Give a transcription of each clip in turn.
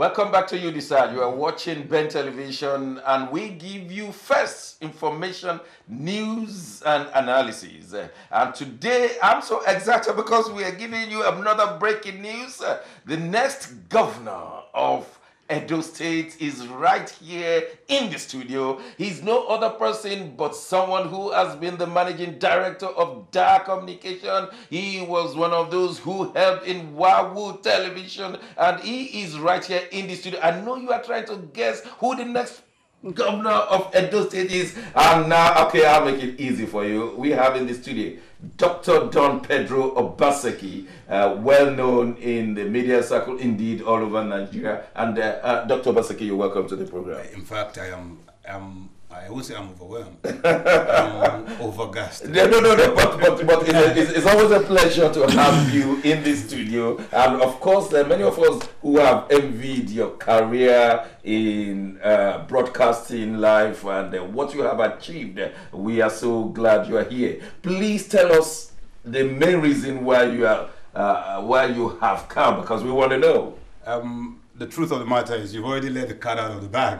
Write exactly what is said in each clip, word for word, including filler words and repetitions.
Welcome back to you, Decide. You are watching Ben Television, and we give you first information, news, and analysis. Uh, and today, I'm so excited because we are giving you another breaking news. Uh, the next governor of Edo State is right here in the studio. He's no other person but someone who has been the managing director of D A R Communication. He was one of those who helped in Wahoo Television, and he is right here in the studio. I know you are trying to guess who the next governor of Edo State is, and now, okay, I'll make it easy for you. We have in the studio Doctor Don Pedro Obaseki, uh, well known in the media circle, indeed all over Nigeria. And uh, uh, Doctor Obaseki, you're welcome to the program. In fact, I am, am I would say I'm overwhelmed. I'm overgassed. No, no, no, no, but, but, but it's, it's, it's always a pleasure to have you in the studio. And of course, uh, many of us who have envied your career in uh, broadcasting life and uh, what you have achieved, uh, we are so glad you are here. Please tell us the main reason why you are, uh, why you have come, because we want to know. Um, the truth of the matter is you've already let the cat out of the bag.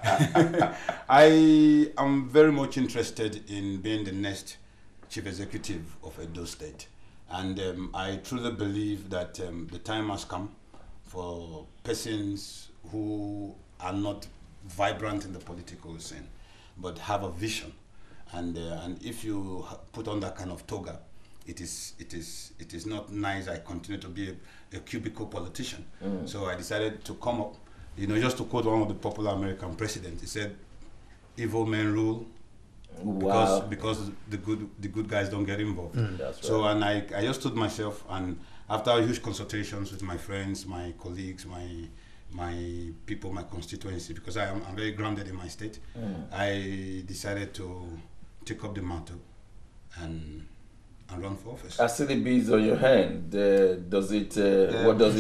I am very much interested in being the next chief executive of Edo State. And um, I truly believe that um, the time has come for persons who are not vibrant in the political scene, but have a vision. And, uh, and if you put on that kind of toga, it is, it is, it is not nice. I continue to be a, a cubicle politician. Mm. So I decided to come up, you know, just to quote one of the popular American presidents. He said, evil men rule because, wow. because the good, the good guys don't get involved. Mm. That's so, right. and I, I just stood myself, and after huge consultations with my friends, my colleagues, my, my people, my constituency, because I am I'm very grounded in my state, mm. I decided to take up the mantle and and run for office. I see the beads on your hand. Uh, does it? Uh, uh, what does it?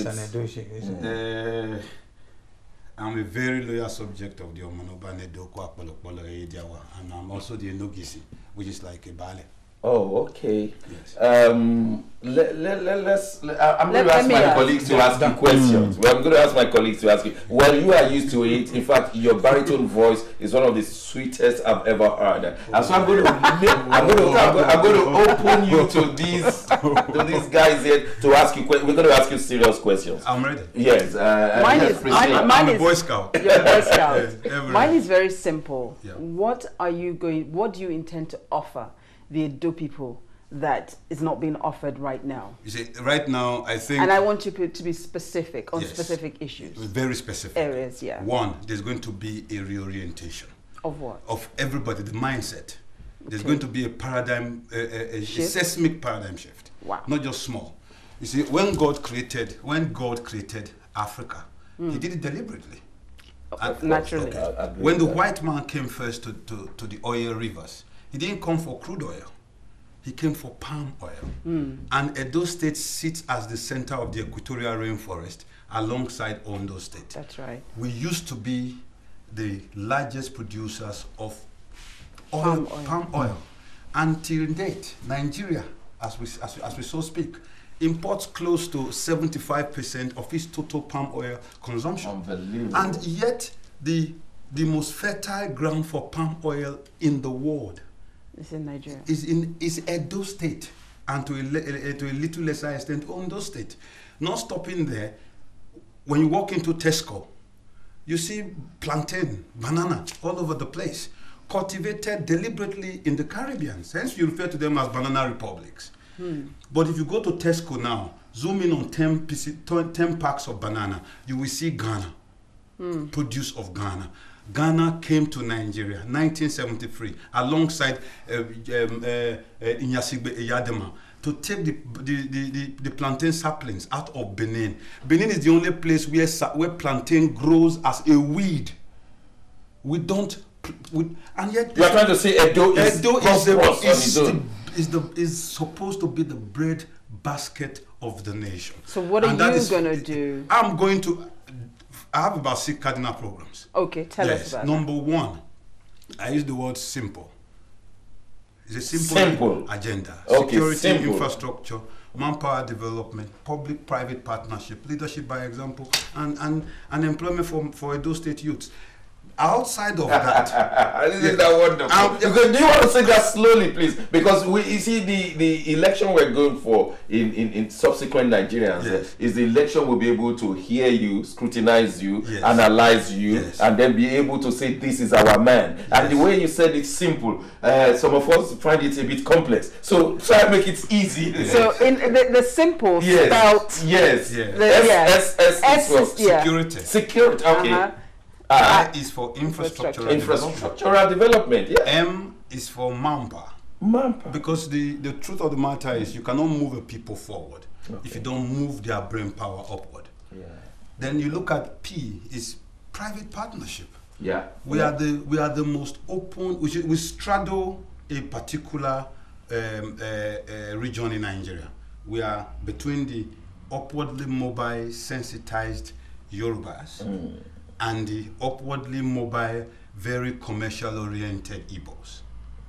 Uh, I'm a very loyal subject of the Omanoba Nedoko Apolopolo Ediawa, and I'm also the Enogisi, which is like a ballet. Oh, okay. Yes. Um, let, let, let, let's. Let, I'm going to ask my colleagues to ask you questions. Mm. Well, I'm going to ask my colleagues to ask you. Well, you are used to it. In fact, your baritone voice is one of the sweetest I've ever heard. And so I'm going to, I'm going to, I'm going, I'm going to open you to these, to these guys here to ask you. We're going to ask you serious questions. I'm ready. Yes. Uh, mine is. Mine, mine I'm is, a Boy Scout. You're a Boy Scout. Yes, mine is very simple. Yeah. What are you going? What do you intend to offer the Edo people that is not being offered right now? You see, right now, I think... And I want you to be specific on yes, specific issues. Very specific. Areas, yeah. One, there's going to be a reorientation. Of what? Of everybody, the mindset. There's okay. going to be a paradigm, a, a, a, a seismic paradigm shift. Wow. Not just small. You see, when God created, when God created Africa, mm. he did it deliberately. And naturally. Okay. When the white man came first to, to, to the oil rivers, he didn't come for crude oil. He came for palm oil. Mm. And Edo State sits as the center of the equatorial rainforest alongside Ondo State. That's right. We used to be the largest producers of oil, palm oil. Palm oil. Until date, Nigeria, as we, as, we, as we so speak, imports close to seventy-five percent of its total palm oil consumption. Unbelievable. And yet, the, the most fertile ground for palm oil in the world It's in Nigeria. Is in is Edo State, and to a, a, to a little lesser extent, Ondo State. Not stopping there, when you walk into Tesco, you see plantain, banana all over the place, cultivated deliberately in the Caribbean. Hence, you refer to them as banana republics. Hmm. But if you go to Tesco now, zoom in on ten, pieces, ten packs of banana, you will see Ghana, hmm. produce of Ghana. Ghana came to Nigeria nineteen seventy-three alongside uh, um, uh, uh, Inyasigbe Eyadema to take the, the, the, the, the plantain saplings out of Benin. Benin is the only place where, where plantain grows as a weed. We don't, we, and yet... You are trying to say Edo is Edo is, the, is, the, is, the, is supposed to be the bread basket of the nation. So what are and you going to do? I'm going to... I have about six cardinal programs. Okay, tell yes. us about Number that. one, I use the word simple. It's a simple, simple. agenda. Okay, Security, simple. infrastructure, manpower development, public-private partnership, leadership by example, and, and, and employment for, for Edo State youths. Outside of that, isn't that wonderful? Um, because, do you want to say that slowly, please? Because we, you see, the, the election we're going for in, in, in subsequent Nigerians yes. is the election will be able to hear you, scrutinize you, yes. analyze you, yes. and then be able to say this is our man. Yes. And the way you said it's simple. Uh, some of us find it a bit complex. So try to make it easy. Yes. So in the, the simple yes. spelt. Yes. Yes. The S, S, S, S is for yeah. security. Security. Okay. Uh-huh. I is for infrastructural, infrastructural development. Yeah. M is for manpower. Manpower. Because the, the truth of the matter is you cannot move a people forward okay. if you don't move their brain power upward. Yeah. Then you look at P is private partnership. Yeah. We yeah. are the we are the most open. We should, we straddle a particular um, uh, uh, region in Nigeria. We are between the upwardly mobile, sensitized Yorubas. Mm. and the upwardly mobile, very commercial-oriented Igbos.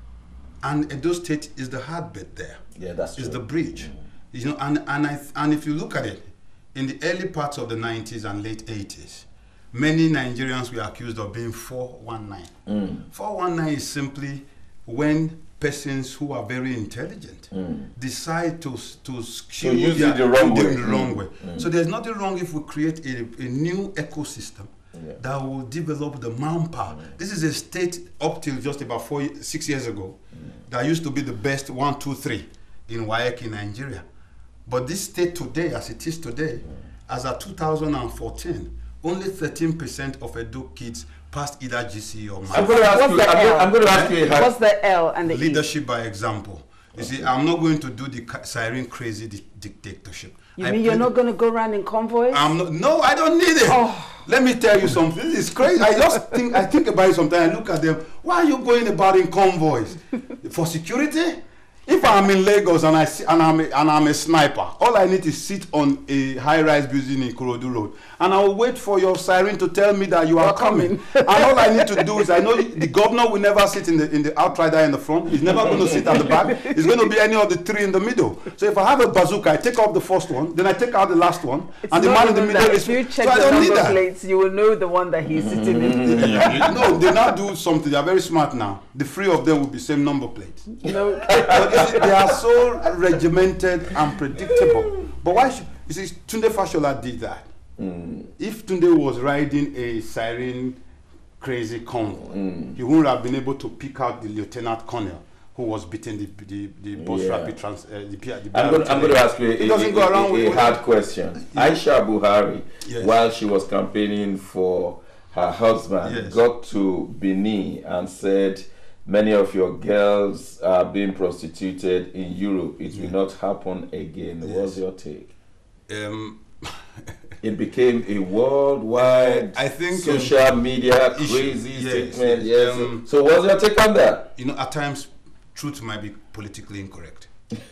And Edo State is the heartbeat there. Yeah, that's true. Is the bridge. Mm. You know, and, and, I, and if you look at it, in the early parts of the nineties and late eighties, many Nigerians were accused of being four one nine. Mm. four one nine is simply when persons who are very intelligent mm. decide to to so use it the wrong way. The wrong mm. way. Mm. So there's nothing wrong if we create a, a new ecosystem yeah. that will develop the manpower. Mm. This is a state up till just about four, six years ago mm. that used to be the best one, two, three in WAEC in Nigeria. But this state today, as it is today, mm. as of two thousand fourteen, only thirteen percent of Edo kids passed either G C E or math. I'm going to ask you. I'm, I'm going to ask you. What's the L and the leadership E? by example. You okay. see, I'm not going to do the siren crazy di dictatorship. You I mean you're not going to go around in convoys? I'm not. No, I don't need it. Oh. Let me tell you something. This is crazy. I just think. I think about it sometimes. I look at them. Why are you going about in convoys? For security? If I'm in Lagos and I see, and I'm a, and I'm a sniper, all I need is sit on a high-rise building in Ikorodu Road, and I will wait for your siren to tell me that you are coming. And all I need to do is, I know the governor will never sit in the in the outrider in the front. He's never going to sit at the back. It's going to be any of the three in the middle. So if I have a bazooka, I take off the first one, then I take out the last one, it's and the man in the middle is. If you check so the number plates, you will know the one that he's sitting in. No, they now do something. They are very smart now. The three of them will be same number plates. No, but they are so regimented and predictable. But why should you see Tunde Fashola did that? Mm. If Tunde was riding a siren crazy convoy, mm. he wouldn't have been able to pick out the lieutenant colonel who was beating the the, the bus yeah. rapid trans. Uh, the, the I'm going to ask you a, a, doesn't a, go around a, with a hard question. Yeah. Aisha Buhari, yes. while she was campaigning for her husband, yes. got to Benin and said, many of your girls are being prostituted in Europe. It will yeah. not happen again. Yes. What's your take? Um, it became a worldwide I think, social um, media crazy yes, statement. Yes. Um, so what's your take on that? You know, at times, truth might be politically incorrect.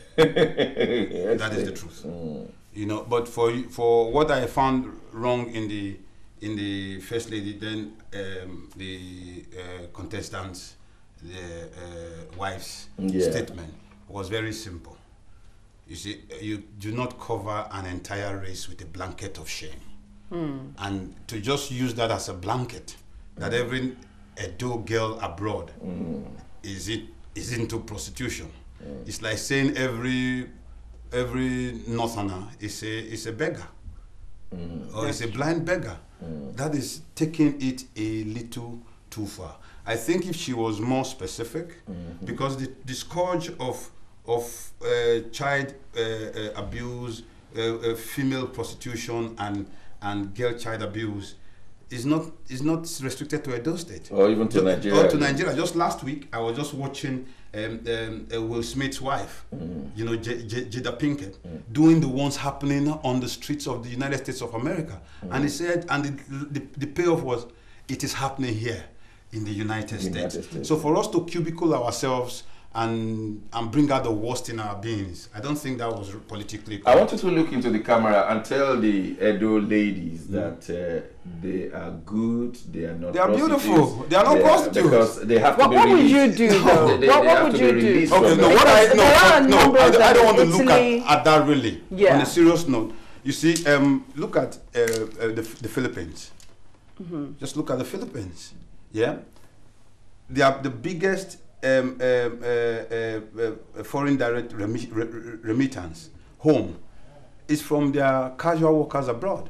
That is the truth. Mm. You know, but for for what I found wrong in the in the First Lady, then um, the uh, contestants, the uh, wife's yeah. statement was very simple. You see, you do not cover an entire race with a blanket of shame. Mm. And to just use that as a blanket, that mm. every Edo girl abroad mm. is it is into prostitution. Mm. It's like saying every every northerner is a is a beggar. Mm. Or is a blind beggar. Mm. That is taking it a little too far. I think if she was more specific, mm-hmm. because the, the scourge of of uh, child uh, uh, abuse, uh, uh, female prostitution, and and girl child abuse is not is not restricted to Edo State or even to Nigeria. Or to Nigeria. Just last week, I was just watching um, um, uh, Will Smith's wife, mm. you know, J J Jada Pinkett, mm. doing the ones happening on the streets of the United States of America, mm. and he said, and the, the the payoff was, it is happening here in the United, United States. States. So for us to cubicle ourselves and and bring out the worst in our beings. I don't think that was politically correct. I want you to look into the camera and tell the Edo ladies that uh, they are good, they are not They are prostitutes. beautiful. They are not They prostitutes. Because they have What, to be what would released. you do though? They- they- what they what have would to be you do? released Okay, from no, the- what I, Because no, there are no, numbers I, I that don't want to look Italy- at, at that really. Yeah. On a serious note, you see, um, look at uh, uh, the, the Philippines. Mm-hmm. Just look at the Philippines. Yeah, they are the biggest um, um, uh, uh, uh, foreign direct remi- re- re- remittance home is from their casual workers abroad.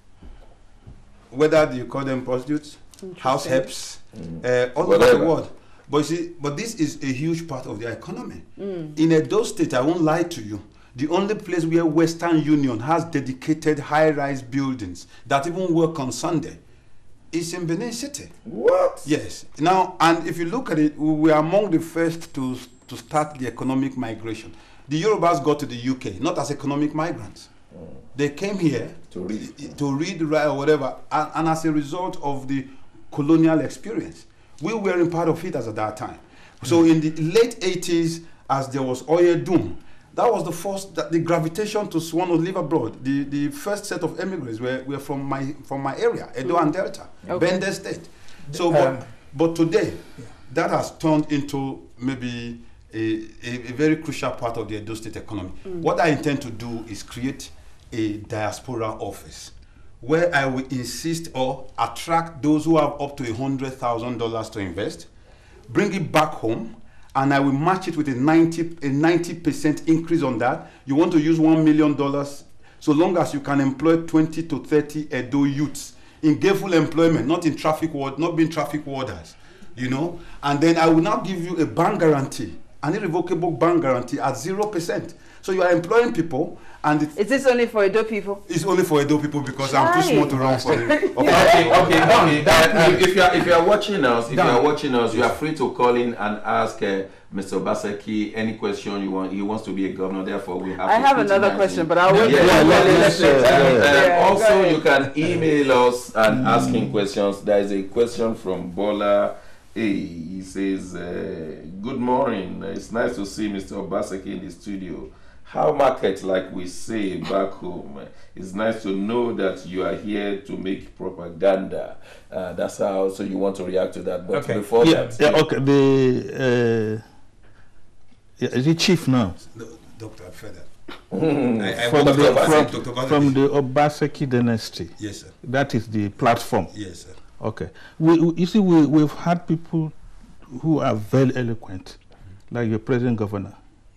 Whether you call them prostitutes, house helps, uh, all over the Whatever. world. But you see, but this is a huge part of their economy. In Edo State, I won't lie to you, the only place where Western Union has dedicated high-rise buildings that even work on Sunday is in Benin City. What? Yes. Now, and if you look at it, we were among the first to, to start the economic migration. The Yorubas got to the U K, not as economic migrants. They came here To read. to read, write, or whatever, and, and as a result of the colonial experience, we were in part of it as at that time. So in the late eighties, as there was oil doom, that was the first, that the gravitation to want to live abroad. The, the first set of immigrants were, were from my from my area, Edo and Delta, Okay. Bende State. So, Um, but, but today, that has turned into maybe a, a, a very crucial part of the Edo State economy. What I intend to do is create a diaspora office where I will insist or attract those who have up to one hundred thousand dollars to invest, bring it back home, and I will match it with a ninety a ninety percent increase on that. You want to use one million dollars, so long as you can employ twenty to thirty Edo youths in gainful employment, not in traffic ward, not being traffic warders, you know. And then I will now give you a bank guarantee, an irrevocable bank guarantee at zero percent. So you are employing people, and it, Is this only for Edo people? it's only for Edo people because I'm too Right. small to run for it. Okay. Okay, okay, okay. Uh, if, if you are if you are watching us, if you Done. are watching us, you are free to call in and ask uh, Mister Obaseki any question you want. He wants to be a governor, therefore we have. I to have another scrutinize question, him. but I'll wait Yeah, for yeah, you. yeah, Let's- yeah, let's- yeah. yeah, Uh, go Also, ahead. you can email us and ask him questions. There is a question from Bola A. He says, uh, "Good morning. It's nice to see Mister Obaseki in the studio. How market, like we say back home, it's nice to know that you are here to make propaganda." Uh, that's how. So you want to react to that, but Okay. before Yeah, that, yeah, okay. The uh, yeah, the chief now No, Doctor Feder. Hmm. I, I from work the, with Obaseki, from, Doctor Obaseki. from the Obaseki dynasty. Yes, sir. That is the platform. Yes, sir. Okay. We, we, you see, we, we've had people who are very eloquent, like your present governor.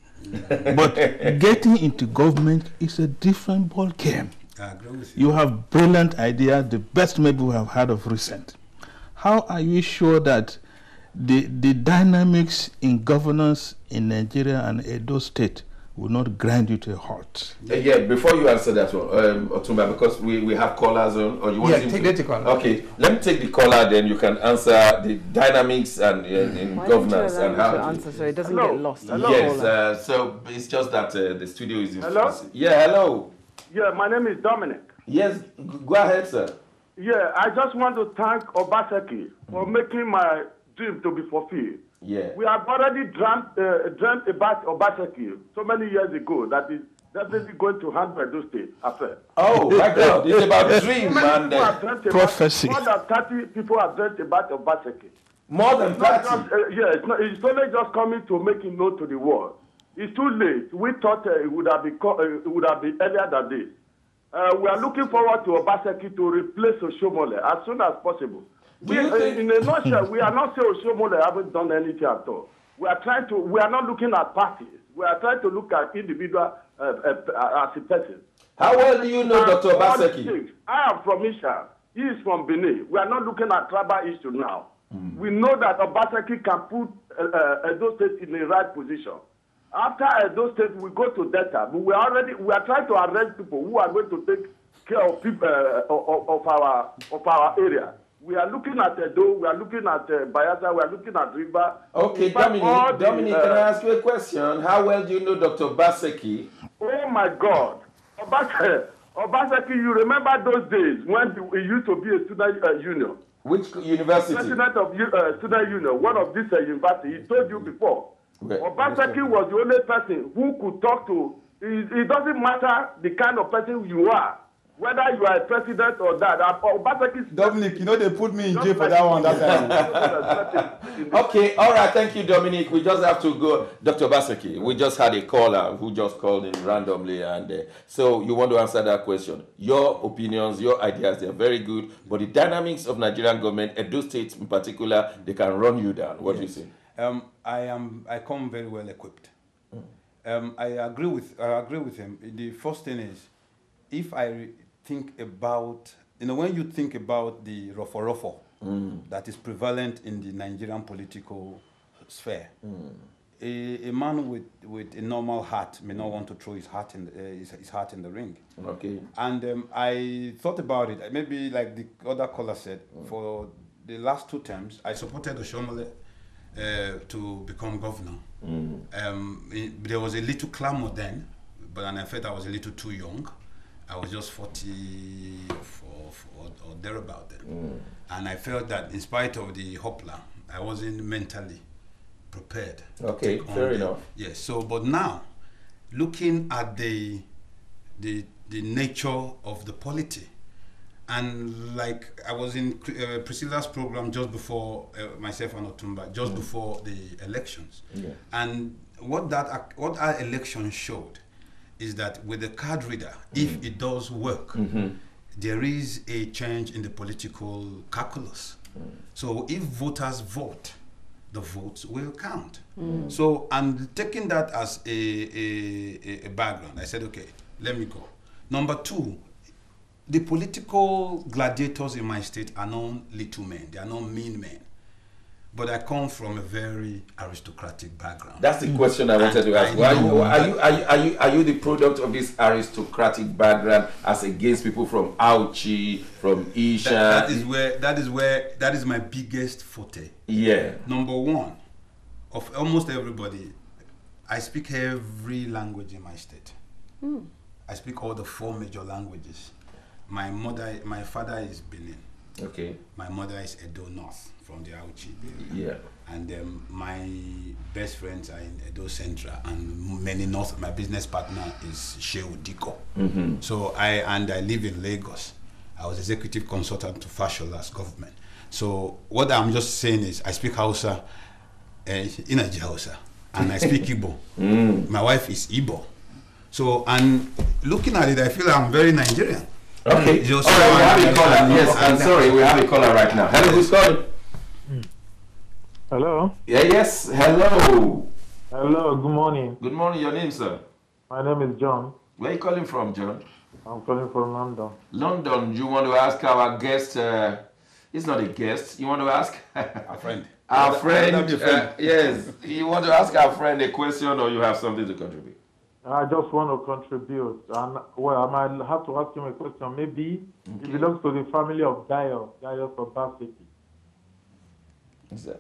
But getting into government is a different ball game. I agree with you. You have brilliant ideas, the best maybe we have had of recent. How are you sure that the, the dynamics in governance in Nigeria and Edo State will not grind you to a halt? Uh, yeah, before you answer that one, um, Otumba, because we, we have callers on, or you want Yeah, him take to? the caller. Okay, let me take the caller, then you can answer the dynamics and uh, in Why don't you governance allow and him how. to answer so it doesn't Hello. get lost? Hello. Yes, uh, so it's just that uh, the studio is in. Hello? Yeah, hello. Yeah, my name is Dominic. Yes, g- go ahead, sir. Yeah, I just want to thank Obaseki for making my dream to be fulfilled. Yeah. We have already dreamt, uh, dreamt about Obaseki so many years ago that is definitely going to handle Edo State affair. Oh my God, it's about dream, Many man. people have uh, dreamt about, Prophecy. more than thirty people have dreamt about Obaseki. More than It's not thirty. just, uh, yeah, it's, not, it's only just coming to make it known to the world. It's too late. We thought uh, it would have been co- uh, it would have been earlier than this. Uh, we are looking forward to Obaseki to replace Oshomole as soon as possible. Do We, you uh, think- in a nutshell, we are not saying Oshomole haven't done anything at all. We are trying to. We are not looking at parties. We are trying to look at individual uh, uh, as a person. How well do you know And Doctor all these Obaseki? things. I am from Isha. He is from Benin. We are not looking at tribal issue now. We know that Obaseki can put uh, uh, Edo State in the right position. After Edo State, we go to Delta. But we are already we are trying to arrange people who are going to take care of people uh, of, of our of our area. We are looking at Edo. We are looking at uh, Bayelsa. We are looking at River. Okay, In fact, all Dominic, the, Dominic, uh, can I ask you a question? How well do you know Doctor Obaseki? Oh my God, Obaseki, Obaseki, you remember those days when he used to be a student uh, union? Which university? President of uh, student union, one of these uh, university, he told you before Well, Obaseki was the only person who could talk to. It, it doesn't matter the kind of person you are, whether you are a president or that. Obaseki. Dominic, you know they put me in jail for that one. That time. Okay, all right, thank you, Dominic. We just have to go. Doctor Obaseki, we just had a caller who just called in randomly, and uh, so you want to answer that question. Your opinions, your ideas, they're very good, but the dynamics of Nigerian government, Edo State in particular, they can run you down. What yes. do you say? Um, I am. I come very well equipped. Mm. Um, I agree with. I agree with him. The first thing is, if I think about, you know, when you think about the rofo-rofo mm. that is prevalent in the Nigerian political sphere, mm. a, a man with, with a normal heart may not want to throw his heart in the, uh, his, his heart in the ring. Okay. And um, I thought about it. Maybe like the other caller said, mm. for the last two terms, I supported Oshomole uh, to become governor. Mm. Um, it, there was a little clamor then, but and I felt I was a little too young. I was just forty or, or, or thereabout then. Mm. And I felt that in spite of the hoopla, I wasn't mentally prepared. Okay, fair enough. Yes, so, but now, looking at the, the, the nature of the polity, and like I was in uh, Priscilla's program just before, uh, myself and Otumba, just mm. before the elections. Yeah. And what that, what our election showed is that with the card reader, mm. if it does work, mm-hmm. there is a change in the political calculus. Mm. So if voters vote, the votes will count. Mm. So, and taking that as a, a, a background, I said, okay, let me go. Number two, the political gladiators in my state are not little men, they are not mean men. But I come from a very aristocratic background. That's the question I wanted to ask. Are you, are, you, are, you, are, you, are you the product of this aristocratic background as against people from Auchi, from Isha? That, that is where that is where that is my biggest forte. Yeah. Number one, of almost everybody, I speak every language in my state. Mm. I speak all the four major languages. My mother, my father is Benin. Okay. My mother is Edo North, from the Auchi. Yeah. And um, my best friends are in Edo Central, and many North. My business partner is Shehu Diko. Mm-hmm. So I and I live in Lagos. I was executive consultant to Fashola's government. So what I'm just saying is, I speak Hausa, uh, Inaji Hausa, and I speak Igbo. Mm. My wife is Igbo. So, and looking at it, I feel I'm very Nigerian. Okay. Just all right, we have a caller. Yes, I'm sorry, we have a caller right now. Hello, who's calling? Hello. Yeah, yes. Hello. Hello. Good morning. Good morning. Your name, sir? My name is John. Where are you calling from, John? I'm calling from London. London. You want to ask our guest? Uh, it's not a guest. You want to ask our friend? Our friend. Uh, yes. You want to ask our friend a question, or you have something to contribute? I just want to contribute, and well, I might have to ask him a question. Maybe okay. He belongs to the family of Gaio, Gaio Obaseki. Is that?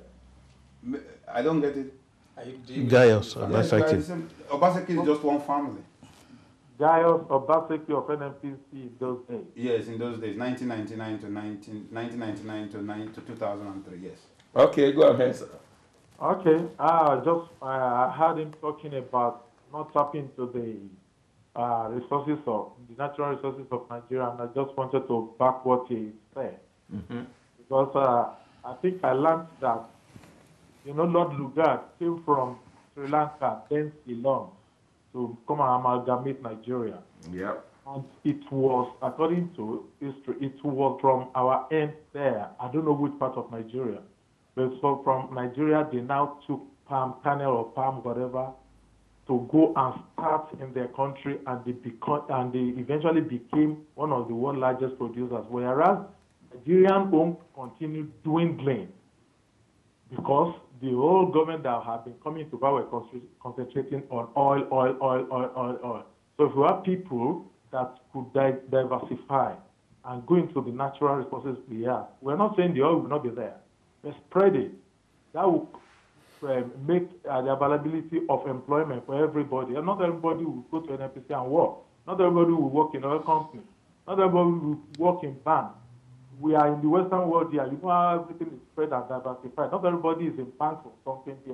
I don't get it. Gaius Obaseki. Obaseki is just one family. Gaius Obaseki of N N P C in those days. Yes, in those days, nineteen ninety-nine to nineteen ninety-nine to nine to two thousand three. Yes. Okay, go ahead, sir. Okay, I just I heard him talking about not tapping into the uh, resources of the natural resources of Nigeria, and I just wanted to back what he said. Mm-hmm. Because uh, I think I learned that, you know, Lord Lugard came from Sri Lanka, then Ceylon, to come and amalgamate Nigeria. Yeah. And it was, according to history, it was from our end there. I don't know which part of Nigeria, but so from Nigeria, they now took palm kernel or palm whatever to go and start in their country, and they become, and they eventually became one of the world's largest producers. Whereas Nigerian own continued dwindling because the whole government that have been coming to power were concentrating on oil, oil, oil, oil, oil, oil. So if we have people that could di diversify and go into the natural resources we have, we're not saying the oil will not be there, but spread it. That will uh, make uh, the availability of employment for everybody. And not everybody will go to N N P C and work. Not everybody will work in oil companies. Not everybody will work in banks. We are in the Western world here. You know how everything is spread and diversified. Not everybody is in banks or something here.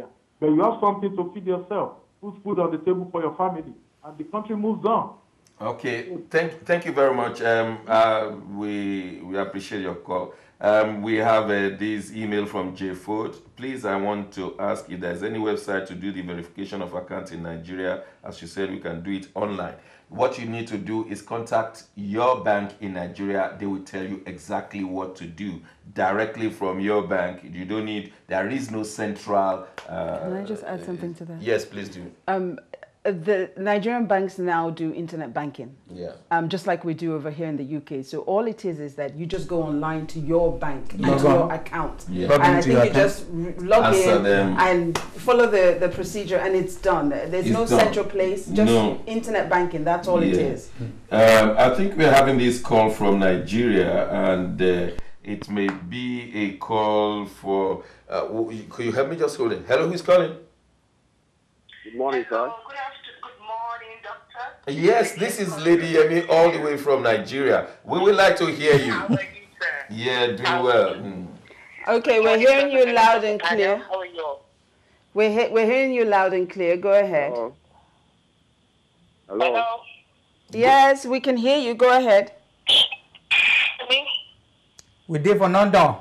but you have something to feed yourself, put food on the table for your family, and the country moves on. Okay, thank, thank you very much. Um, uh, we, we appreciate your call. Um, we have uh, this email from J Ford. Please, I want to ask if there's any website to do the verification of accounts in Nigeria. As you said, we can do it online. What you need to do is contact your bank in Nigeria. They will tell you exactly what to do directly from your bank. You don't need, there is no central... Uh, Can I just add something to that? Yes, please do. Um, the Nigerian banks now do internet banking, Yeah. um, just like we do over here in the U K. So all it is is that you just go online to your bank Yeah. and to your account, Yeah. and I into think your you account. just r- log Answer in them. and follow the, the procedure, and it's done. There's It's no done. central place, just No. internet banking. That's all it Yeah. is. Um, I think we're having this call from Nigeria, and uh, it may be a call for. Uh, w- could you help me just hold it? Hello, who's calling? Good morning, sir. Good afternoon. Good morning, doctor. Yes, this is Lady Yemi, all the way from Nigeria. We would like to hear you. How are you, sir? Yeah, doing well. Mm. Okay, we're hearing you loud and clear. How are you? We're he- we're hearing you loud and clear. Go ahead. Hello. Hello. Hello? Yes, we can hear you. Go ahead. Me? We did for London.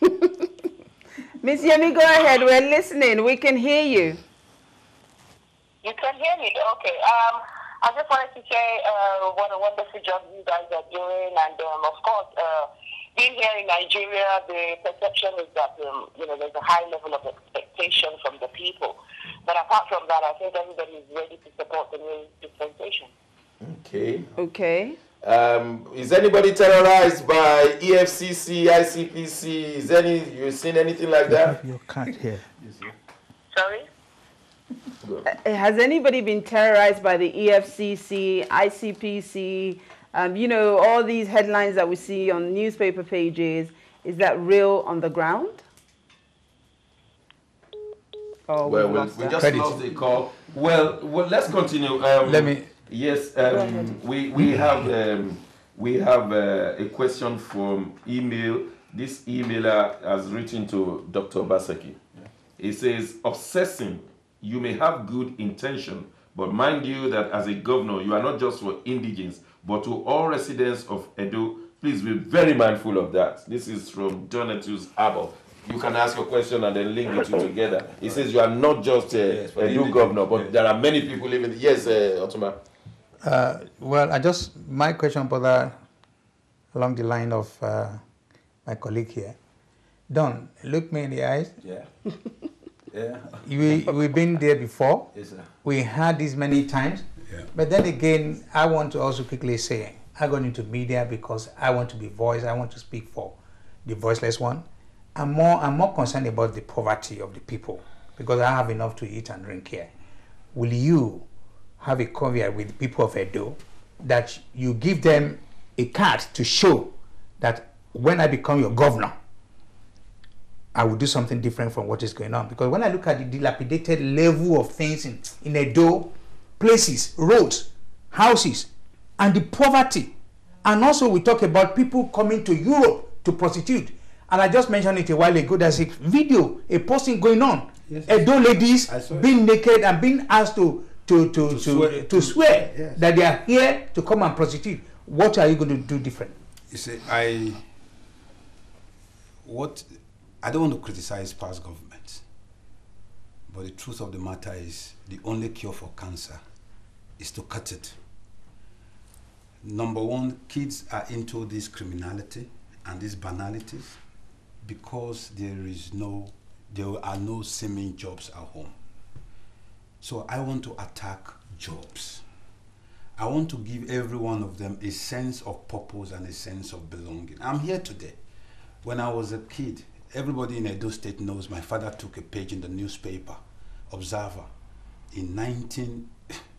Miss Yemi, go ahead. We're listening. We can hear you. You can hear me? Okay. Um, I just wanted to say uh, what a wonderful job you guys are doing. And, um, of course, uh, being here in Nigeria, the perception is that, um, you know, there's a high level of expectation from the people. But apart from that, I think everybody is ready to support the new dispensation. Okay. Okay. Um, is anybody terrorized by E F C C, I C P C? Is any you seen anything like You that? have your card here. Sorry? Uh, Has anybody been terrorized by the E F C C, I C P C, um, you know, all these headlines that we see on newspaper pages? Is that real on the ground? Oh, Well, we we, lost we that. just Credit. lost the call. Well, well, let's continue. Um, Let me- Yes, um, we we have um, we have uh, a question from email. This emailer has written to Doctor Obaseki. He says, "Obsessing, you may have good intention, but mind you that as a governor, you are not just for indigents, but to all residents of Edo. Please be very mindful of that." This is from Donatus Abel. You can ask your question and then link the two together. He says you are not just a, Yes, for a new indigents, governor, but yes. there are many people living. Yes, uh, Otuma. Uh, well, I just, my question, brother, along the line of uh, my colleague here. Don, look me in the eyes. Yeah. Yeah. We, we've been there before. Yes, sir. We had this many times. Yeah. But then again, I want to also quickly say, I got into media because I want to be voice. I want to speak for the voiceless one. I'm more, I'm more concerned about the poverty of the people because I have enough to eat and drink here. Will you have a caveat with the people of Edo that you give them a card to show that when I become your governor, I will do something different from what is going on? Because when I look at the dilapidated level of things in, in Edo, places, roads, houses, and the poverty, and also we talk about people coming to Europe to prostitute. And I just mentioned it a while ago, there's a video, a posting going on. Yes. Edo ladies I saw it. being naked and being asked to to to to, To swear- to swear Yes. that they are here to come and prostitute. What are you going to do different? You see, I what I don't want to criticize past governments, but the truth of the matter is the only cure for cancer is to cut it. Number one, kids are into this criminality and these banalities because there is no, there are no seeming jobs at home. So I want to attack jobs. I want to give every one of them a sense of purpose and a sense of belonging. I'm here today. When I was a kid, everybody in Edo State knows my father took a page in the newspaper, Observer, in nineteen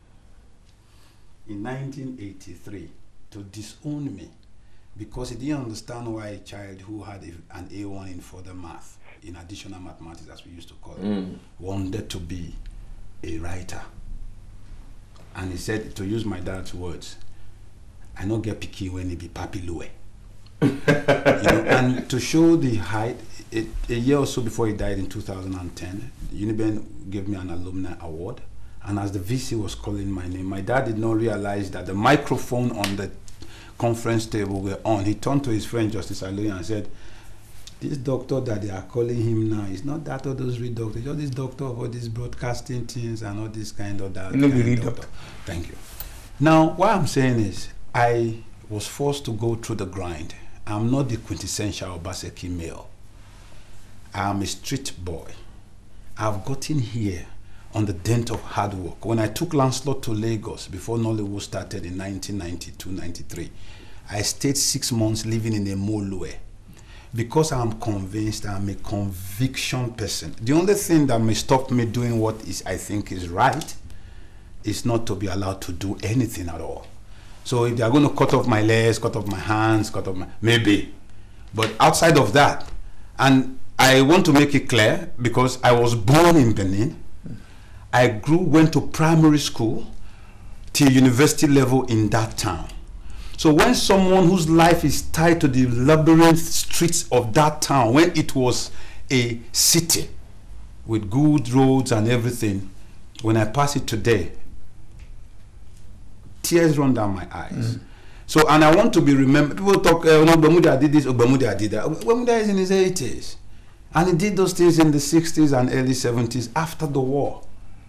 in nineteen eighty-three to disown me because he didn't understand why a child who had a, an A one in further math, in additional mathematics as we used to call it, Mm. wanted to be a writer. And he said, to use my dad's words, I don't get picky when he be papi loe. You know, and to show the height, it, a year or so before he died in two thousand ten, Uniben gave me an alumni award. And as the V C was calling my name, my dad did not realize that the microphone on the conference table were on. He turned to his friend, Justice Aloy, and said, this doctor that they are calling him now is not that Odo's doctor, just this doctor of all these broadcasting things and all this kind of that. No, kind really of doctor. doctor. Thank you. Now, what I'm saying is, I was forced to go through the grind. I'm not the quintessential Obaseki male. I'm a street boy. I've gotten here on the dent of hard work. When I took Lancelot to Lagos before Nollywood started in nineteen ninety-two ninety-three, I stayed six months living in a Molue because I'm convinced I'm a conviction person. The only thing that may stop me doing what is I think is right is not to be allowed to do anything at all. So if they are going to cut off my legs, cut off my hands, cut off my... maybe. But outside of that, and I want to make it clear because I was born in Benin, I grew, went to primary school till university level in that town. So when someone whose life is tied to the labyrinth streets of that town, when it was a city with good roads and everything, when I pass it today, tears run down my eyes. Mm. So, and I want to be remembered. People talk, uh, no, Bermuda did this, or Bermuda did that. Bermuda is in his eighties. And he did those things in the sixties and early seventies after the war.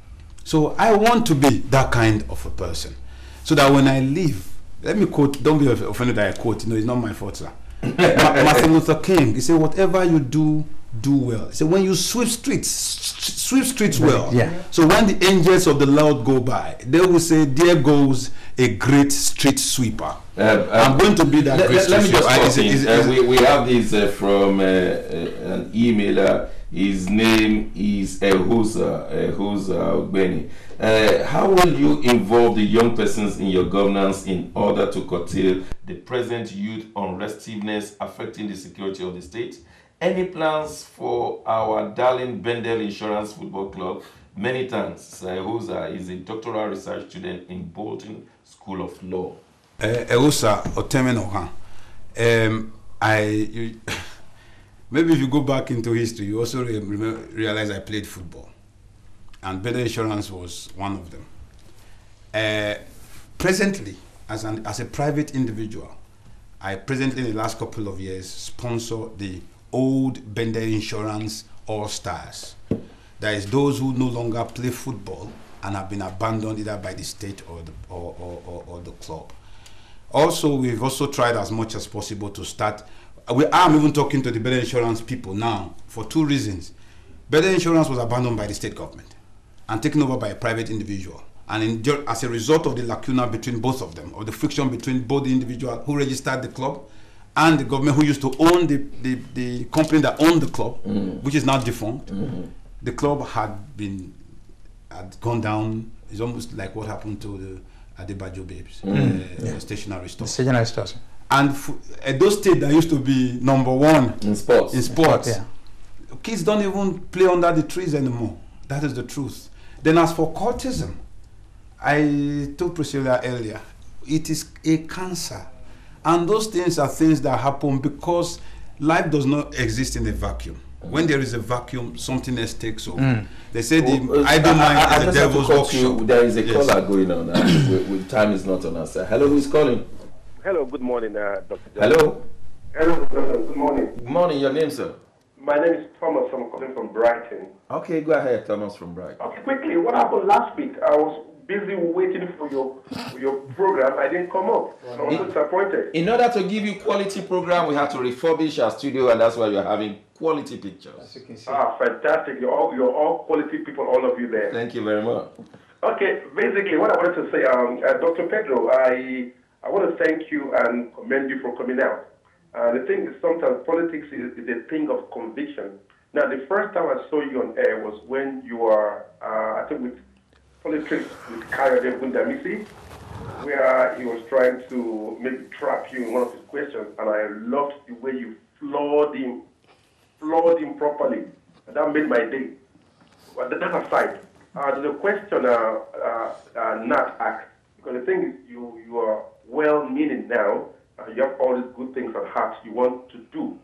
So I want to be that kind of a person. So that when I leave, let me quote, don't be offended that I quote, you know, it's not my fault, sir. Martin Luther King, he said, whatever you do, do well. He said, when you sweep streets, sweep streets well. Yeah. So when the angels of the Lord go by, they will say, there goes a great street sweeper. Uh, uh, I'm going to be that let, great let, street let me just sweeper. talk Is it, is it, uh, is it, we, we have this uh, from uh, uh, an emailer. His name is Ehusa, Ehusa Ogbeni. Uh, how will you involve the young persons in your governance in order to curtail the present youth unrestiveness affecting the security of the state? Any plans for our darling Bendel Insurance Football Club? Many thanks. Ehusa is a doctoral research student in Bolton School of Law. Uh, Ehusa Otemenoha, um, I... You, maybe if you go back into history, you also re realize I played football. And Bendel Insurance was one of them. Uh, presently, as, an, as a private individual, I presently in the last couple of years sponsor the old Bendel Insurance All-Stars. That is those who no longer play football and have been abandoned either by the state or the, or, or, or, or the club. Also, we've also tried as much as possible to start. We, I'm even talking to the Bendel Insurance people now for two reasons. Bendel Insurance was abandoned by the state government and taken over by a private individual. And in, as a result of the lacuna between both of them, or the friction between both the individual who registered the club and the government who used to own the, the, the company that owned the club, mm. which is now defunct, mm-hmm. the club had been had gone down. It's almost like what happened to the Adebayo Babes, mm. uh, yeah. the stationery store. The stationery stores. And Edo State that used to be number one in sports, in sports, yeah. kids don't even play under the trees anymore. That is the truth. Then as for cultism, I told Priscilla earlier, it is a cancer. And those things are things that happen because life does not exist in a vacuum. When there is a vacuum, something else takes over. Mm. They say the well, idle mind I, I, is the devil's workshop. There is a yes. caller going on. Uh, with, with time is not on us. Uh, hello, who is calling? Hello, good morning, uh, Doctor Hello. Hello, good morning. Good morning, your name, sir? My name is Thomas. I'm calling from Brighton. Okay, go ahead, Thomas from Brighton. Okay, quickly, what happened last week? I was busy waiting for your for your program. I didn't come up. I was in, disappointed. In order to give you quality program, we had to refurbish our studio, and that's why you're having quality pictures. Ah, fantastic. You're all, you're all quality people, all of you there. Thank you very much. Okay, basically, what I wanted to say, um, uh, Doctor Pedro, I, I want to thank you and commend you for coming out. Uh, the thing is, sometimes politics is, is a thing of conviction. Now, the first time I saw you on air was when you were, uh, I think, with politics with Kayode Bundamisi, where he was trying to maybe trap you in one of his questions, and I loved the way you floored him, floored him properly, and that made my day. But that aside, uh, there's a question uh, uh, uh, Nat asked, because the thing is, you, you are well-meaning now, uh, you have all these good things at heart you want to do.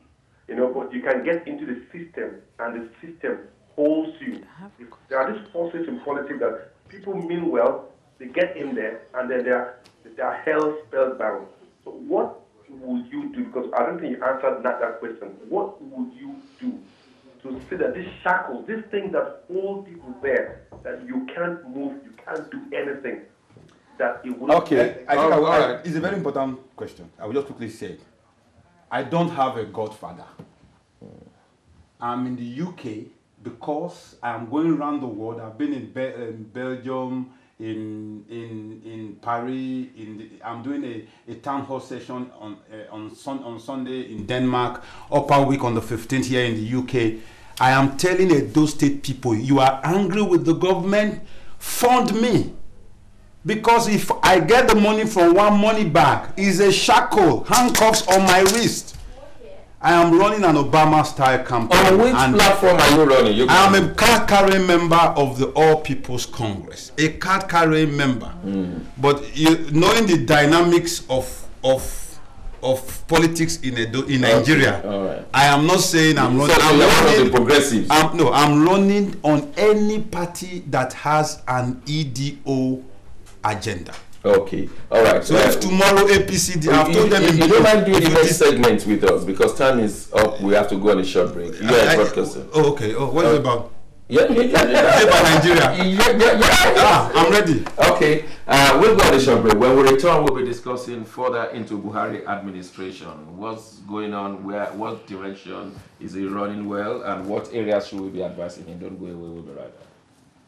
you know, but you can get into the system, and the system holds you. There are these forces in politics that people mean well, they get in there, and then they are, they are held spellbound. So what would you do? Because I don't think you answered that, that question. What would you do to see that these shackles, these things that hold people there, that you can't move, you can't do anything, that it will... Okay, I think Oh, I will, all I- right. it's a very important question. I will just quickly say it. I don't have a godfather. I'm in the U K because I'm going around the world. I've been in, Be- in Belgium, in in in Paris. In the, I'm doing a, a town hall session on uh, on sun, on Sunday in Denmark. Upper week on the fifteenth here in the U K. I am telling Edo State people, you are angry with the government, fund me. Because if I get the money from one money bag, it's a shackle, handcuffs on my wrist. I am running an Obama-style campaign. On which and platform are you running? You I am a card-carrying member of the All People's Congress, a card-carrying member. Mm. But you, knowing the dynamics of of of politics in Edo, in Nigeria, All right. I am not saying I'm So running. I'm you're one of running the progressives. I'm, no, I'm running on any party that has an E D O agenda. Okay, all right. So Uh, if tomorrow A P C D, I've you, told them you, in you don't mind doing if the you next dis- segment with us because time is up. We have to go on a short break. You are I- a I- broadcaster. oh, okay. Oh, what is it about? Yeah, yeah, yeah, yeah. Is it about Nigeria? Yeah, yeah, yeah. Ah, I'm ready. Okay, uh, we'll go on a short break. When we return, we'll be discussing further into Buhari administration. What's going on? Where? What direction is he running well? And what areas should we be advising him? Don't go away. We'll be right back.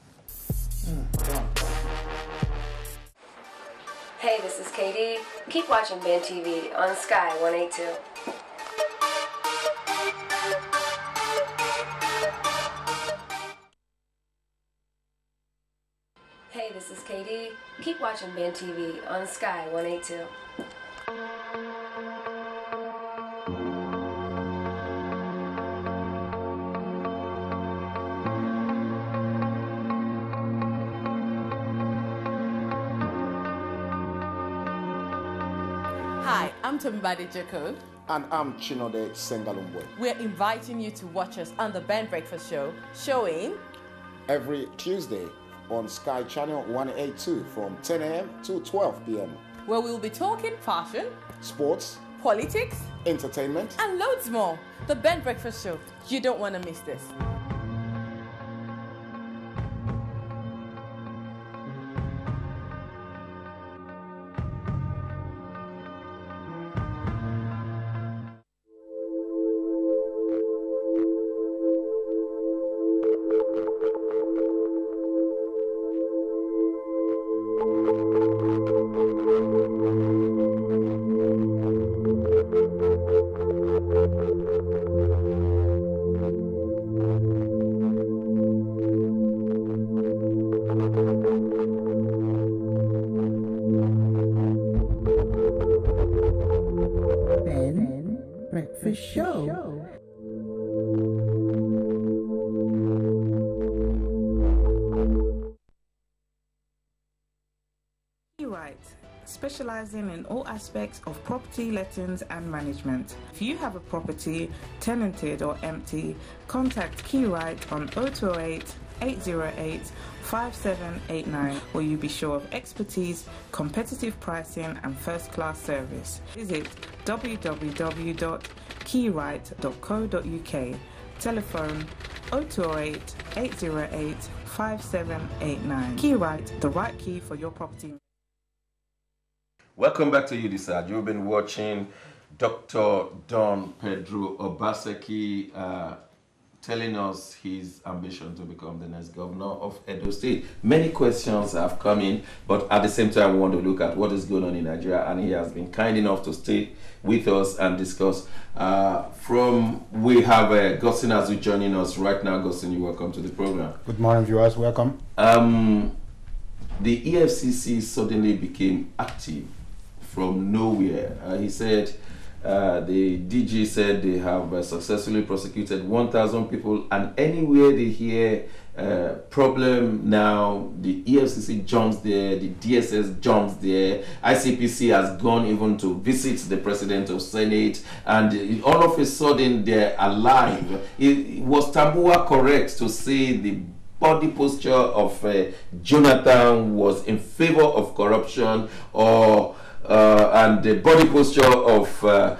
Hey, this is Katie. Keep watching Ben T V on Sky one eighty-two. Hey, this is Katie. Keep watching Ben T V on Sky one eighty-two. Hi, I'm Tombade Joko. And I'm Chinode Sengalumwe. We're inviting you to watch us on the Ben Breakfast Show, showing Every Tuesday on Sky Channel one eighty-two from ten a.m. to twelve p.m. where we'll be talking fashion, Sports, politics, entertainment, and loads more. The Ben Breakfast Show. You don't want to miss this. Ben Breakfast Show. Right, specializing in all aspects of property lettings and management. If you have a property tenanted or empty, contact Keywrite on zero two zero eight, eight zero eight, five seven eight nine, where you'll be sure of expertise, competitive pricing and first-class service. Visit w w w dot keywrite dot co dot u k. Telephone zero two zero eight, eight zero eight, five seven eight nine. Keywrite, the right key for your property. Welcome back to you, Disad. You've been watching Doctor Don Pedro Obaseki uh, telling us his ambition to become the next governor of Edo State. Many questions have come in, but at the same time, we want to look at what is going on in Nigeria, and he has been kind enough to stay with us and discuss. Uh, from we have uh, Gustin Azu joining us right now. Gustin, you're welcome to the program. Good morning, viewers. Welcome. Um, the E F C C suddenly became active from nowhere. Uh, he said Uh, the D G said they have uh, successfully prosecuted one thousand people, and anywhere they hear uh, problem now, the E F C C jumps there, the D S S jumps there, I C P C has gone even to visit the President of Senate, and all of a sudden they're alive. It, was Tambua correct to say the body posture of uh, Jonathan was in favor of corruption, or uh, and the body posture of uh,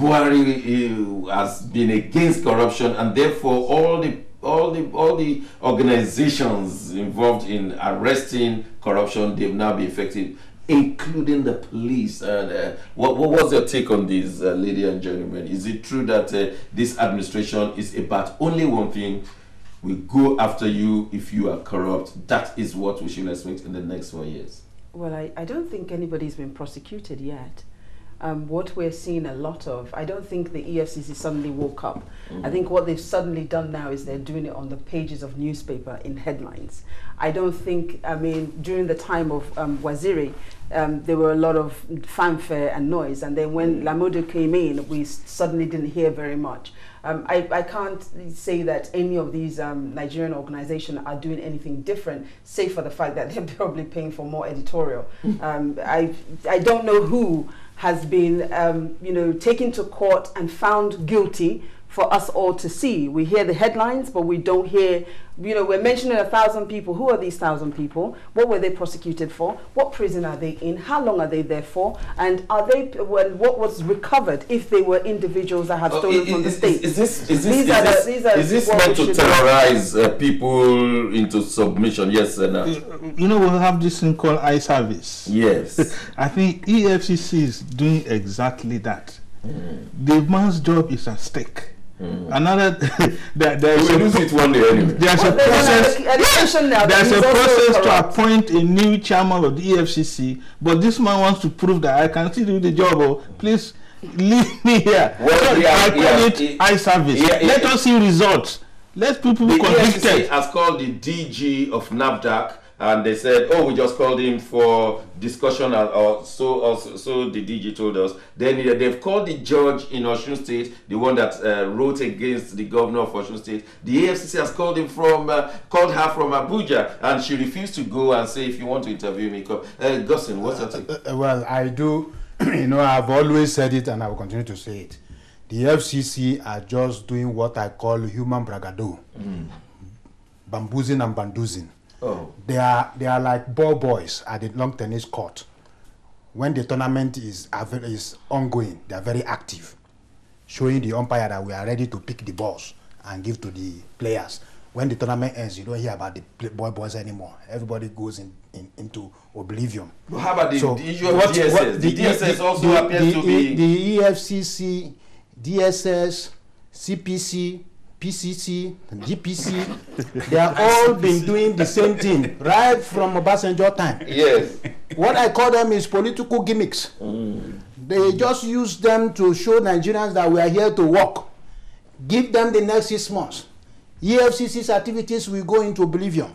Buhari uh, has been against corruption, and therefore all the all the all the organizations involved in arresting corruption, they've now been effective, including the police? And uh, what, what was your take on this, uh, ladies and gentlemen? Is it true that uh, this administration is about only one thing? We go after you if you are corrupt. That is what we should expect in the next four years. Well, I, I don't think anybody's been prosecuted yet. Um, what we're seeing a lot of, I don't think the E F C C suddenly woke up. Mm-hmm. I think what they've suddenly done now is they're doing it on the pages of newspaper in headlines. I don't think, I mean, during the time of um, Waziri, um, there were a lot of fanfare and noise, and then when Lamodo came in, we suddenly didn't hear very much. Um, I, I can't say that any of these um, Nigerian organizations are doing anything different, save for the fact that they're probably paying for more editorial. um, I, I don't know who has been, um, you know, taken to court and found guilty for us all to see. We hear the headlines, but we don't hear, you know, we're mentioning a thousand people. Who are these thousand people? What were they prosecuted for? What prison are they in? How long are they there for? And are they, well, what was recovered if they were individuals that had stolen oh, is, from the is, state? Is this, is this, these is are this, the, these are is this what meant we to should terrorize uh, people into submission? Yes, Senna. You know, we have this thing called eye service. Yes. I think E F C C is doing exactly that. Mm. The man's job is at stake. Mm. Another, there, there's we will lose it one day anyway. There's well, a process. There's, there's a process to appoint a new chairman of the E F C C, but this man wants to prove that I can still do the job. Oh, please leave me here. Well, so yeah, I call yeah, it yeah, eye service. Yeah, Let yeah. us see results. Let people be convicted. The E F C C has called the D G of NAFDAC, and they said, oh, we just called him for discussion, or so, or so the D G told us. Then they've called the judge in Osun State, the one that uh, wrote against the governor of Osun State. The E F C C has called him from, uh, called her from Abuja, and she refused to go and say, if you want to interview me, come. Uh, Gustin, what's your take? Uh, well, I do, you know, I've always said it, and I will continue to say it. The F C C are just doing what I call human bragado, mm. bamboozing and bandoozing. Oh. They are they are like ball boys at the long tennis court. When the tournament is is ongoing, they are very active, showing the umpire that we are ready to pick the balls and give to the players. When the tournament ends, you don't hear about the ball boys anymore. Everybody goes in, in into oblivion. But how about the, so the issue of what, D S S? What, the, the D S S the, also the, appears the, to be the E F C C, D S S, C P C, P C C, G P C, they have all been doing the same thing right from Obasanjo time. Yes. What I call them is political gimmicks. Mm. They just use them to show Nigerians that we are here to work. Give them the next six months. E F C C's activities will go into oblivion.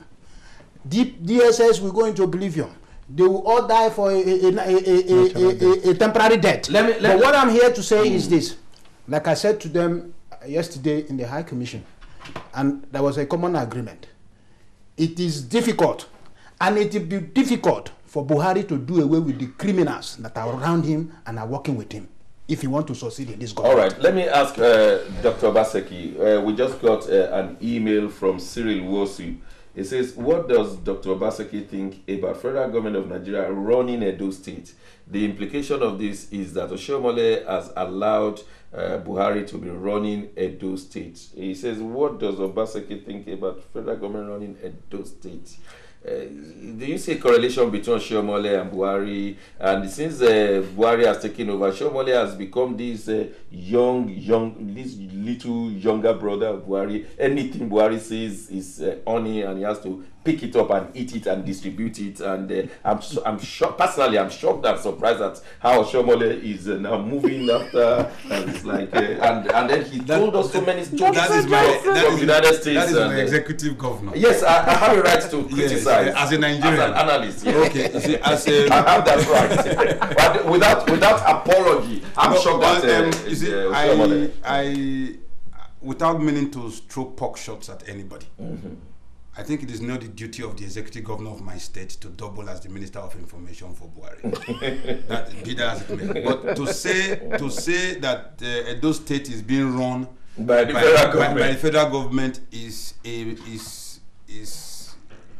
D S S will go into oblivion. They will all die for a, a, a, a, a, a, a temporary death. Let me, let but me, what I'm here to say mm. is this. Like I said to them yesterday in the High Commission, and there was a common agreement. It is difficult, and it will be difficult for Buhari to do away with the criminals that are around him and are working with him if he wants to succeed in this government. All right, let me ask uh, Doctor Obaseki. Uh, we just got uh, an email from Cyril Wosu. It says, what does Doctor Obaseki think about federal government of Nigeria running Edo State? The implication of this is that Oshiomhole has allowed uh, Buhari to be running Edo State. He says, what does Obaseki think about federal government running Edo State? Uh, do you see a correlation between Oshiomhole and Buhari? And since uh, Buhari has taken over, Oshiomhole has become this uh, young, young, this little younger brother of Buhari. Anything Buhari says is uh, honey, and he has to pick it up and eat it and distribute it. And uh, I'm so, I'm shocked. Personally, I'm shocked and surprised at how Oshomole is uh, now moving after. And it's like, uh, and and then he that, told us so many stories that is my, from that is, United States. That is and, my uh, executive governor. Yes, I, I have a right to criticize. Yes, as a Nigerian, as an analyst. Yes. Okay, see, as a, I have that right. But without without apology, I'm no, shocked but, that. Uh, um, you see, uh, I, I, without meaning to throw poke shots at anybody, mm-hmm. I think it is not the duty of the executive governor of my state to double as the Minister of Information for Buhari. That be that as it may. But to say to say that uh, Edo State is being run by the by, federal by, government, by the federal government is a is is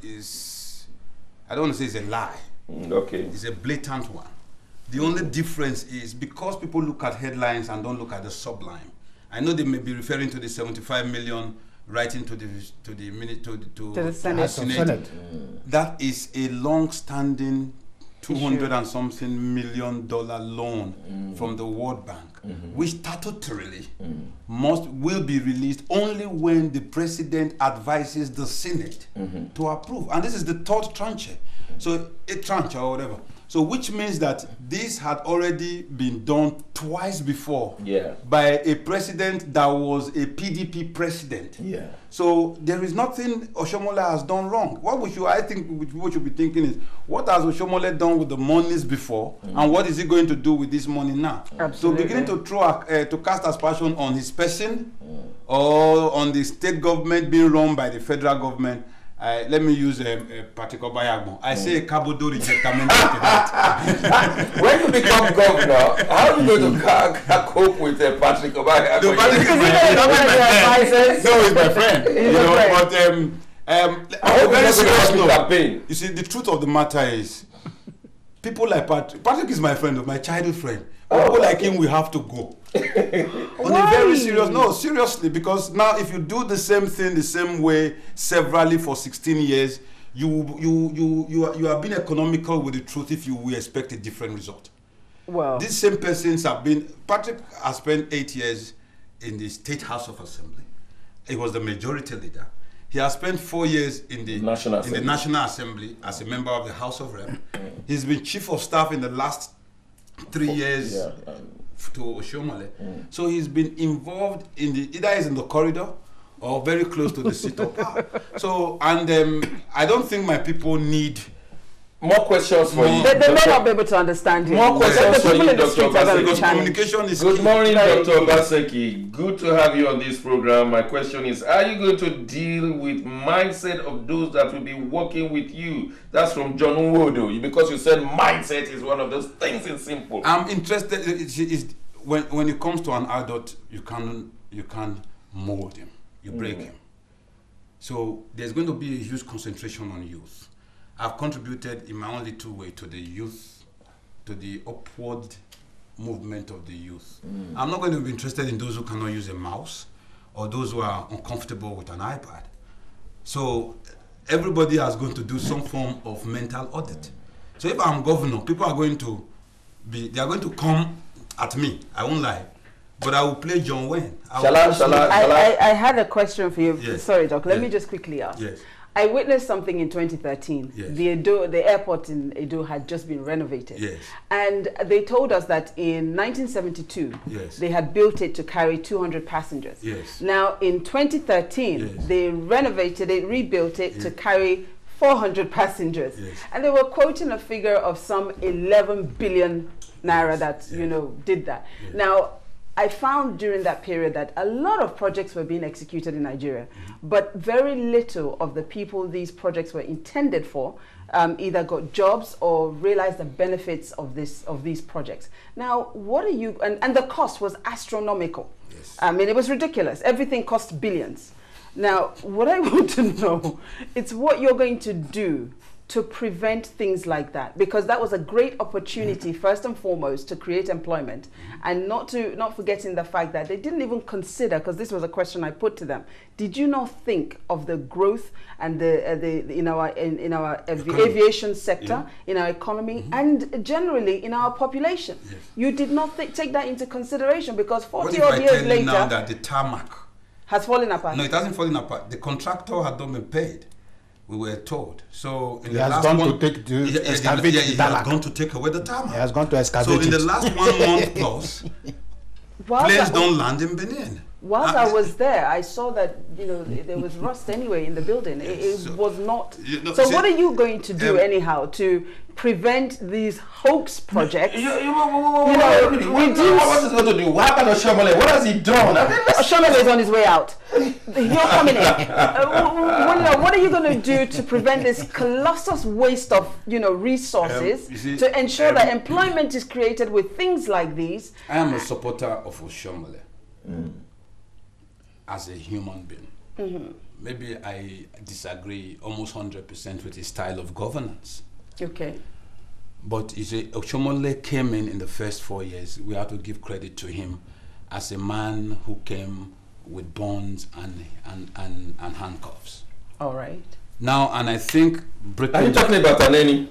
is I don't want to say it's a lie. Mm, okay, it's a blatant one. The only difference is because people look at headlines and don't look at the sublime. I know they may be referring to the seventy-five million writing to the to the minute to the, to, to the Senate. Senate. Senate. Mm. That is a long-standing two hundred and something million dollar loan mm. from the World Bank, mm-hmm. which statutorily mm. must will be released only when the president advises the Senate mm-hmm. to approve. And this is the third tranche, mm-hmm. so a tranche or whatever. So which means that this had already been done twice before yeah. by a president that was a P D P president. Yeah. So there is nothing Oshomole has done wrong. What we should, I think, what should be thinking is, what has Oshomole done with the monies before, mm. and what is he going to do with this money now? Absolutely. So beginning to throw, uh, to cast aspersion on his person mm. or on the state government being run by the federal government. Uh, let me use a um, uh, particular Bayagmo. I mm. say a Kabodo rejectament to that. When you become governor, how are you going to ca- cope with uh, Patrick Obayagmo? No, Patrick is my friend. No, he's my friend. He's you know, friend. but um, um, I very serious note. Campaign. You see, the truth of the matter is, people like Patrick. Patrick is my friend, my childhood friend. Oh, people like him, we have to go. On a very serious, no, seriously, because now if you do the same thing the same way severally for sixteen years, you you you you are, you are being economical with the truth if you will expect a different result. Well, these same persons have been. Patrick has spent eight years in the State House of Assembly. He was the majority leader. He has spent four years in the National in the National Assembly as a member of the House of Rep. He's been chief of staff in the last three years yeah, um, to Oshomole. Mm. So he's been involved in the, either he's in the corridor or very close to the seat of power. So, and um, I don't think my people need more questions for you. They, they may not be able to understand you. More questions the for you, in the Doctor streets are going to be Because challenged. communication is Good key. morning, Very Doctor good. Obaseki. Good to have you on this program. My question is, are you going to deal with mindset of those that will be working with you? That's from John Nwodo. Because you said mindset is one of those things in simple. I'm interested. It's, it's, when when it comes to an adult, you can you can mold him, you break Mm. him. So there's going to be a huge concentration on youth. I've contributed in my own little way to the youth, to the upward movement of the youth. Mm. I'm not going to be interested in those who cannot use a mouse or those who are uncomfortable with an iPad. So everybody is going to do some form of mental audit. So if I'm governor, people are going to be, they are going to come at me. I won't lie. But I will play John Wayne. I Shall I, shall I, I, shall I? I, I had a question for you. Yes. Sorry, Doc. Let Yes. me just quickly ask. Yes. I witnessed something in twenty thirteen. Yes. The Edo, the airport in Edo had just been renovated. Yes. And they told us that in nineteen seventy-two, Yes. they had built it to carry two hundred passengers. Yes. Now, in twenty thirteen, Yes. they renovated it, rebuilt it to Yes. carry four hundred passengers. Yes. And they were quoting a figure of some eleven billion naira that, you Yes. know, did that. Yes. Now, I found during that period that a lot of projects were being executed in Nigeria, mm-hmm. but very little of the people these projects were intended for um, either got jobs or realized the benefits of this of these projects. Now, what are you? And, and the cost was astronomical. Yes. I mean, it was ridiculous. Everything cost billions. Now, what I want to know, it's what you're going to do to prevent things like that, because that was a great opportunity, first and foremost, to create employment, and not to not forgetting the fact that they didn't even consider, because this was a question I put to them, did you not think of the growth and the, uh, the, the in our in, in our avi aviation sector, yeah. in our economy, mm-hmm. and generally in our population? Yes. You did not th take that into consideration, because forty odd years later, you now that the tarmac has fallen apart. No, it hasn't fallen apart. The contractor had not been paid. we were told. So in he the has last gone one, to take to yeah, excavate yeah, the he has tarmac. gone to take away the tarmac. He has gone to excavate So in it. the last one month plus, Whilst planes I- don't land in Benin. Whilst Uh, I was there, I saw that you know there was rust anyway in the building. It, it so- was not. You know, so see, what are you going to do um, anyhow to prevent these hoax projects? You, you, you, You know, know, what, reduce- what is he going to do? What happened to Shomole? What has he done? I mean, let's- Shomole is on his way out. You're coming in. Uh, what, what, what are you going to do to prevent this colossal waste of you know resources Um, you see, to ensure um, that employment is created with things like these? I am a supporter of Oshomole as a human being. Mm-hmm. Maybe I disagree almost one hundred percent with his style of governance. Okay. But you see, Oshomole came in in the first four years. We have to give credit to him as a man who came with bonds and, and, and, and handcuffs. All right. Now, and I think Britain... Are you talking about Aneni?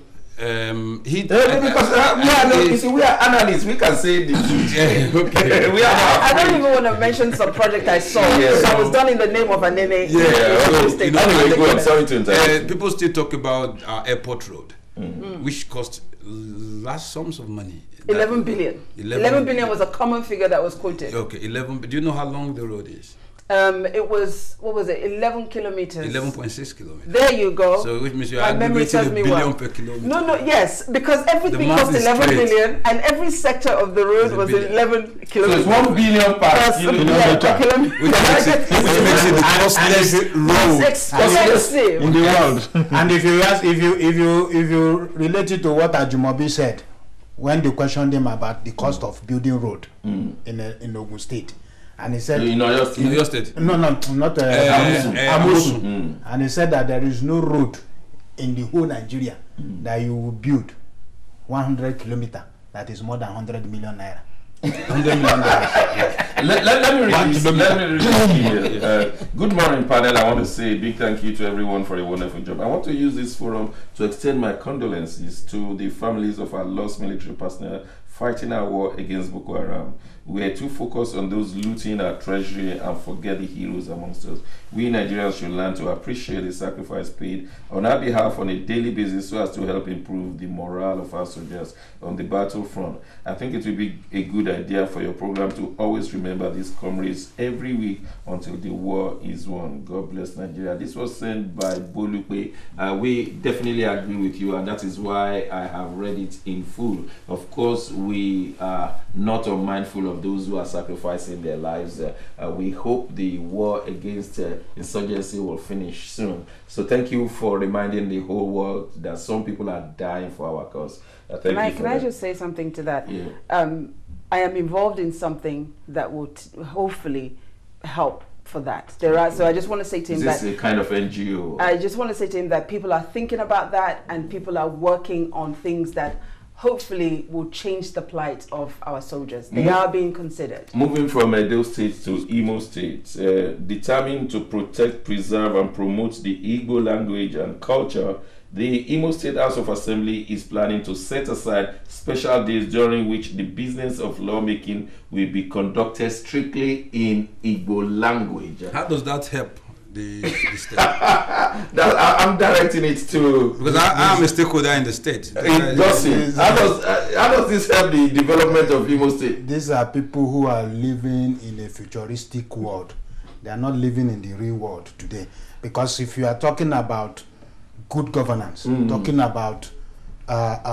Um, he, Uh, because uh, we are not, you see, we are analysts. We can say the truth. Yeah, okay. we are. I, I don't even want to mention some project I saw Yeah. that was done in the name of a nene. Yeah, so, you know, Anyway, and the- go on, sorry to interrupt. uh, people still talk about our airport road, Mm. which cost large sums of money. eleven That- billion. eleven eleven billion was a common figure that was quoted. Okay, eleven. Do you know how long the road is? Um, it was, what was it, eleven kilometers. eleven point six kilometers. There you go. So which means you're My memory aggregating serves a me billion well. per kilometer. No, no, yes, because everything math cost is eleven straight. billion and every sector of the road It's a was billion. eleven So kilometers. it's one billion per Plus, kilometer. yeah, per kilometer. Which makes it, which makes it the costliest It's road. expensive. in the world. And if you ask, if you if you if you relate it to what Ajumobi said when they questioned him about the cost of building road Mm. in a, in Ogun State, and he said, In Oyo State. In Oyo State. no, no, not uh, Uh, Amusu, uh, Amusu. Mm. And he said that there is no road in the whole Nigeria that you will build one hundred kilometer that is more than one hundred million naira. one hundred million naira. Let, let, let me read One this. kilometer. Let me read this email. Uh, good morning, panel. I want to say a big thank you to everyone for a wonderful job. I want to use this forum to extend my condolences to the families of our lost military personnel fighting our war against Boko Haram. We are too focused on those looting our treasury and forget the heroes amongst us. We Nigerians should learn to appreciate the sacrifice paid on our behalf on a daily basis so as to help improve the morale of our soldiers on the battlefront. I think it will be a good idea for your program to always remember these comrades every week until the war is won. God bless Nigeria. This was sent by Bolupe. Uh, we definitely agree with you, and that is why I have read it in full. Of course, we are not unmindful of those who are sacrificing their lives. Uh, uh, we hope the war against uh, insurgency will finish soon. So thank you for reminding the whole world that some people are dying for our cause. Uh, thank Can I, you for can I that. just say something to that? Yeah. Um, I am involved in something that will t hopefully help for that. There are, so I just want to say to him Is this that a kind of N G O? I just want to say to him that people are thinking about that and people are working on things that hopefully will change the plight of our soldiers. They Mhm. are being considered. Moving from Edo State to Imo State, uh, determined to protect, preserve, and promote the Igbo language and culture, the Imo State House of Assembly is planning to set aside special days during which the business of lawmaking will be conducted strictly in Igbo language. How does that help the, the state? That, I, I'm directing it to Because I, I'm a stakeholder in the state. It doesn't. How does uh, how does this help the development of Imo State? These are people who are living in a futuristic world. They are not living in the real world today. Because if you are talking about good governance, Mm. talking about uh,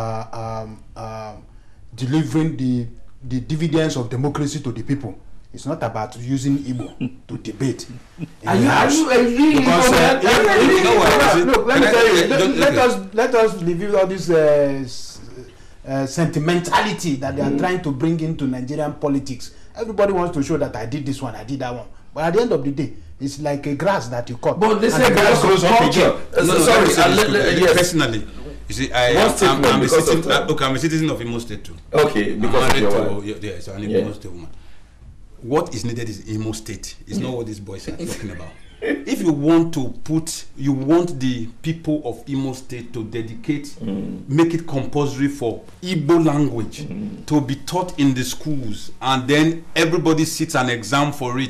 uh, um, um, delivering the the dividends of democracy to the people, it's not about using Igbo to debate. in Are the you- are House. you- are you Because, Igbo uh, man? if- Are you if- Igbo you know what, man? look, let me Can I- tell you, uh, let, don't- let okay. us let us review all this uh, s- uh, sentimentality that they are Mm. trying to bring into Nigerian politics. Everybody wants to show that I did this one, I did that one, but at the end of the day, it's like a grass that you cut. But they and say the grass because grows of up culture. again. Uh, No, so- no, sorry, let me say uh, this le- quickly. le- yes. Personally, you see, I, One I'm, I'm, statement I'm, a because of citizen, time. uh, look, I'm a citizen of Imo State too. Okay, I'm because of married your to- wife. yeah, yes, I'm an Yeah. Imo State woman. What is needed is Imo State. It's not what these boys are talking about. If you want to put, you want the people of Imo State to dedicate, Mm. make it compulsory for Igbo language to be taught in the schools, and then everybody sits an exam for it.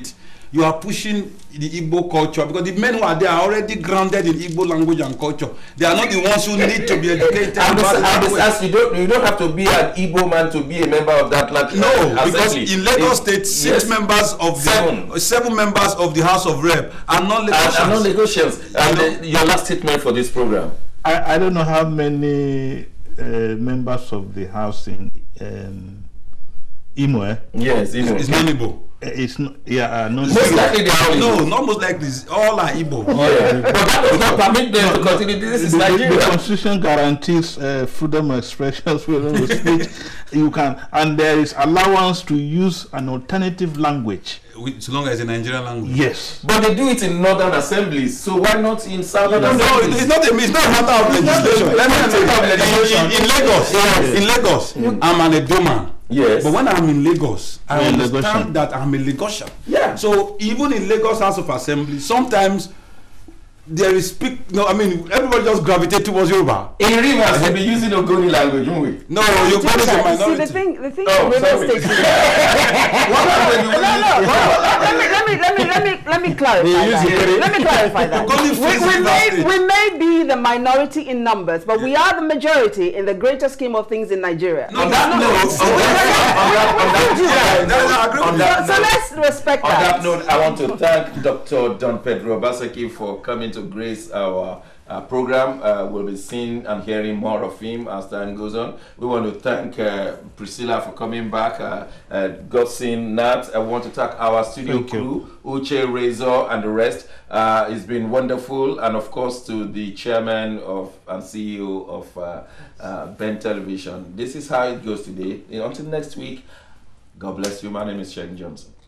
you are pushing the Igbo culture, because the men who are there are already grounded in Igbo language and culture. They are not the ones who need to be educated. And about the besides, language. you don't you don't have to be an Igbo man to be a member of that land. No, uh, because assembly. in Lagos It- State, six yes. members of Seven. the seven members of the House of Rep are not And, and Lagosians. non-Lagosians. And uh, your last statement for this program. I, I don't know how many uh, members of the House in um, Imo. eh? Yes, Imo. It's not Igbo. Uh, It's not, yeah, uh, not Most likely they are all No, Igbo. not most likely. All are Igbo. Yeah. But that does not permit them to continue. This is the, the, the Nigeria. Constitution guarantees uh, freedom of expression, freedom of speech. You can, and there is allowance to use an alternative language. With- So long as it's a Nigerian language. Yes. But they do it in northern assemblies, so why not in southern No, no, assemblies? it's not a, it's not a matter of legislation. Let me tell you, in, in, in Lagos, Yes. in Lagos, I'm an Edo man. Yes. But when I'm in Lagos, I You're a understand Lagosian. that I'm a Lagosian. Yeah. So even in Lagos House of Assembly, sometimes there is speak. No, I mean everybody just gravitate towards Yoruba. In Rivers, they'll be using Ogoni language, won't we? No, Yoruba is a See, the minority. thing, the thing Oh, in River sorry. State is What happened? You no, no, will- no. Let me, let me, let me, let me, let me clarify They use that. it. Let me clarify that. Ogoni We, faces we, that may, state. we may be the minority in numbers, but we are the majority in the greater scheme of things in Nigeria. No, On that no, note, no. on that, on that, on Yeah, that, no, I agree on with that So, so note- let's respect On that. that note, I want to thank Doctor Don Pedro Obaseki for coming to grace our uh, program. Uh, we'll be seeing and hearing more of him as time goes on. We want to thank uh, Priscilla for coming back. Uh, uh, Godson, Nat. I want to thank our studio Thank you. crew, Uche, Razor, and the rest. Uh, it's been wonderful. And of course, to the chairman of and C E O of uh, uh, Ben Television. This is how it goes today. Until next week, God bless you. My name is Shane Johnson.